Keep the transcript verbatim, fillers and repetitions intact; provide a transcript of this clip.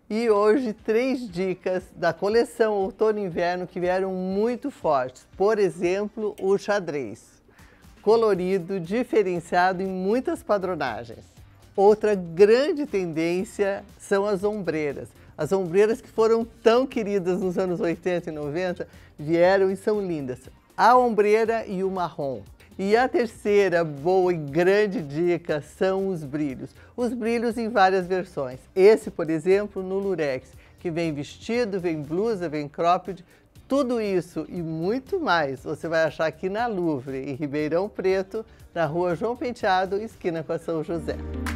E hoje três dicas da coleção Outono e Inverno que vieram muito fortes. Por exemplo, o xadrez. Colorido, diferenciado em muitas padronagens. Outra grande tendência são as ombreiras. As ombreiras que foram tão queridas nos anos oitenta e noventa vieram e são lindas. A ombreira e o marrom. E a terceira boa e grande dica são os brilhos. Os brilhos em várias versões. Esse, por exemplo, no lurex, que vem vestido, vem blusa, vem cropped. Tudo isso e muito mais você vai achar aqui na Louvre, em Ribeirão Preto, na rua João Penteado, esquina com a São José.